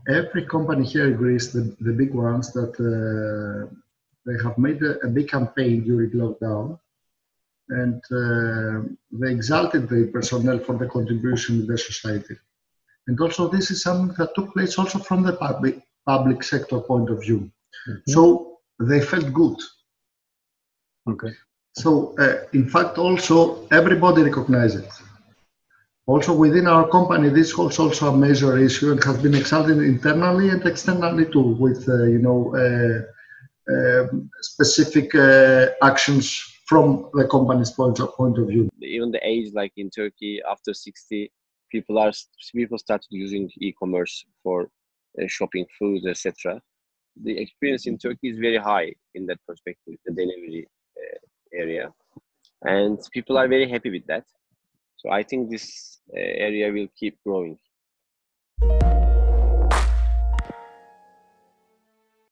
every company here in Greece, the big ones, that they have made a big campaign during lockdown, and they exalted the personnel for the contribution in the society. And also, this is something that took place also from the public sector point of view. Mm-hmm. So they felt good. Okay. So, in fact, also everybody recognized it. Also within our company, this was also a major issue and has been exalted internally and externally too, with specific actions from the company's point of view. Even the age, like in Turkey, after 60, people started using e-commerce for shopping food, etc. The experience in Turkey is very high in that perspective, the delivery area, and people are very happy with that. So I think this area will keep growing.